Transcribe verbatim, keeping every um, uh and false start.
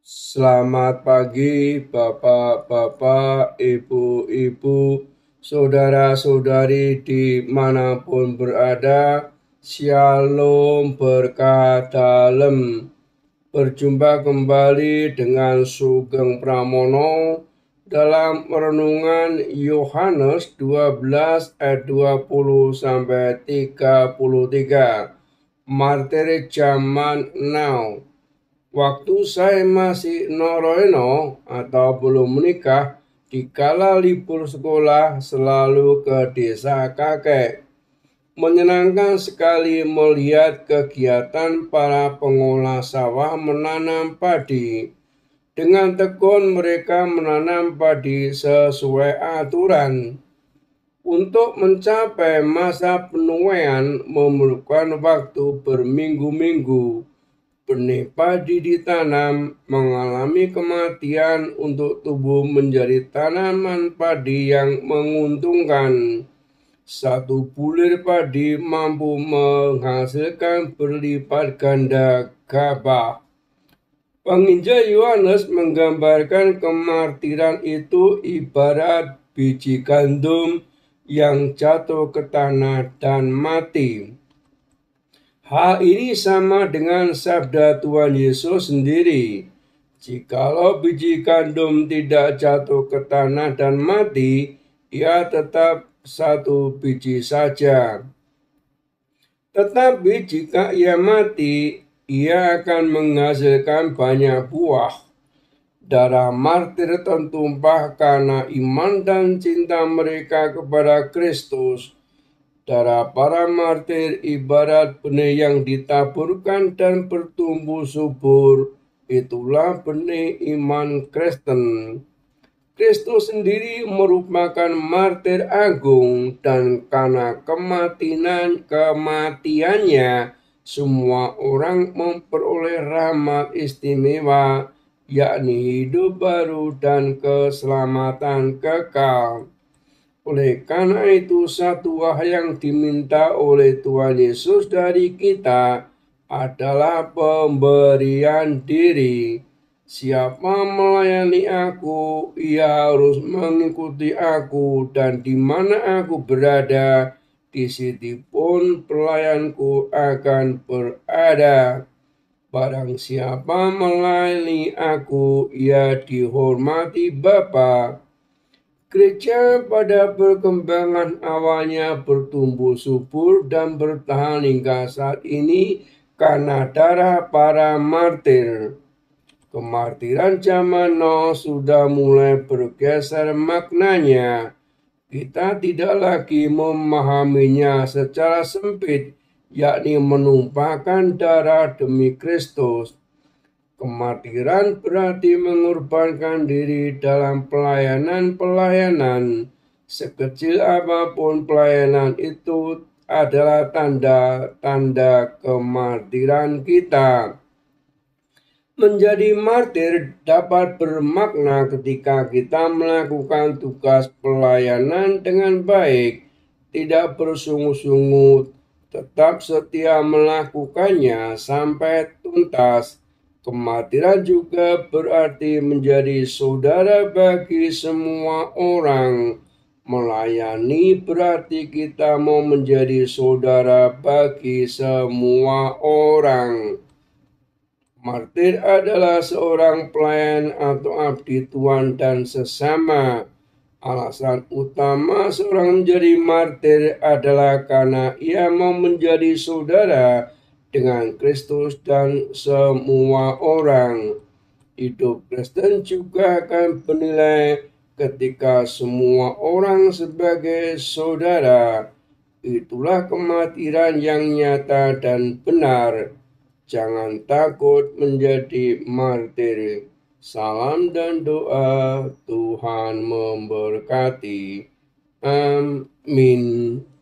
Selamat pagi, Bapak-bapak, Ibu-ibu, saudara-saudari dimanapun berada. Shalom berkah dalem. Berjumpa kembali dengan Sugeng Pramono dalam renungan Yohanes dua belas ayat dua puluh sampai tiga puluh tiga. Martir zaman now. Waktu saya masih noroeno atau belum menikah, dikala libur sekolah selalu ke desa kakek. Menyenangkan sekali melihat kegiatan para pengolah sawah menanam padi. Dengan tekun mereka menanam padi sesuai aturan. Untuk mencapai masa penuaian memerlukan waktu berminggu-minggu. Benih padi ditanam mengalami kematian untuk tumbuh menjadi tanaman padi yang menguntungkan. Satu bulir padi mampu menghasilkan berlipat ganda gabah. Penginjil Yohanes menggambarkan kemartiran itu ibarat biji gandum yang jatuh ke tanah dan mati. Hal ini sama dengan sabda Tuhan Yesus sendiri. Jikalau biji gandum tidak jatuh ke tanah dan mati, ia tetap satu biji saja. Tetapi jika ia mati, ia akan menghasilkan banyak buah. Darah martir tertumpah karena iman dan cinta mereka kepada Kristus. Darah para martir ibarat benih yang ditaburkan dan bertumbuh subur. Itulah benih iman Kristen. Kristus sendiri merupakan martir agung dan karena kematian kematiannya semua orang memperoleh rahmat istimewa, yakni hidup baru dan keselamatan kekal. Oleh karena itu, satu hal yang diminta oleh Tuhan Yesus dari kita adalah pemberian diri. Siapa melayani aku, ia harus mengikuti aku, dan di mana aku berada, di situ pun pelayanku akan berada. Barang siapa melayani aku, ia dihormati Bapa. Gereja pada perkembangan awalnya bertumbuh subur dan bertahan hingga saat ini karena darah para martir. Kemartiran zaman Noh sudah mulai bergeser maknanya. Kita tidak lagi memahaminya secara sempit, yakni menumpahkan darah demi Kristus. Kemartiran berarti mengorbankan diri dalam pelayanan-pelayanan. Sekecil apapun pelayanan itu adalah tanda-tanda kemartiran kita. Menjadi martir dapat bermakna ketika kita melakukan tugas pelayanan dengan baik, tidak bersungut-sungut, tetap setia melakukannya sampai tuntas. Kemartiran juga berarti menjadi saudara bagi semua orang. Melayani berarti kita mau menjadi saudara bagi semua orang. Martir adalah seorang pelayan atau abdi Tuhan dan sesama. Alasan utama seorang menjadi martir adalah karena ia mau menjadi saudara dengan Kristus dan semua orang. Hidup Kristen juga akan bernilai ketika semua orang sebagai saudara. Itulah kemartiran yang nyata dan benar. Jangan takut menjadi martir. Salam dan doa, Tuhan memberkati. Amin.